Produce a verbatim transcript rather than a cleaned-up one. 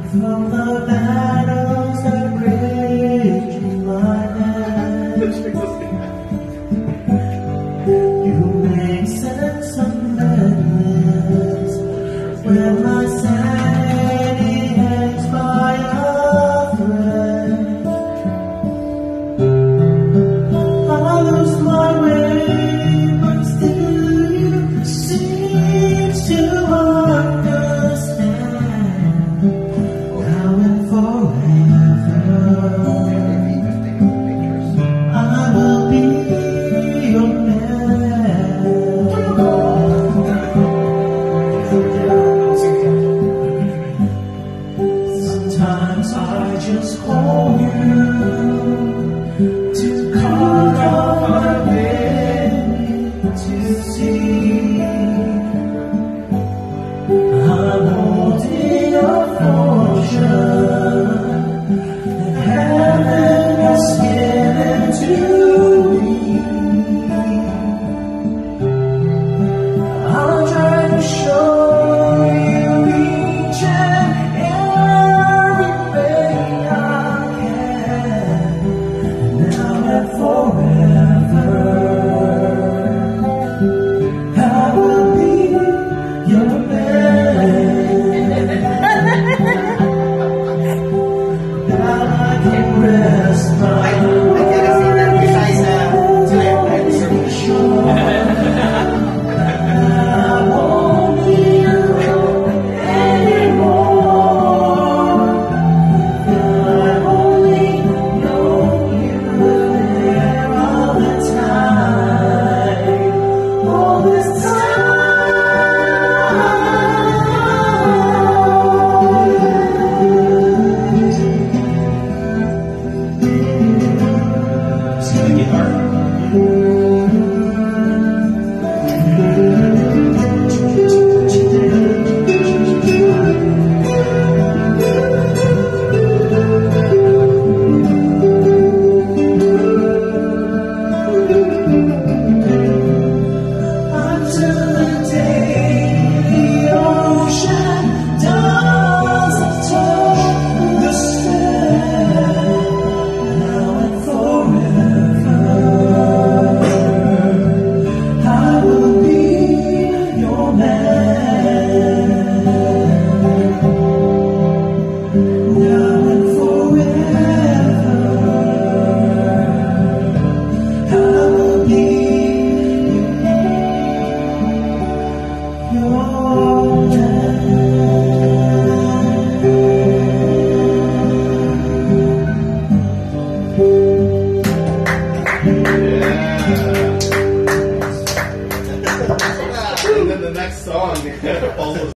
From the battles that rage in my head, you make sense of madness when my sanity hangs by a thread. I lose my way, but still you seem to understand. Now and forever, I will be your man. Sometimes I just call you to cut off my pain to see. I'm holding a fortune that heaven has given to me. I'll try to show you each and everything I can, now and forever. I will be your man. Now I can rest my And then the next song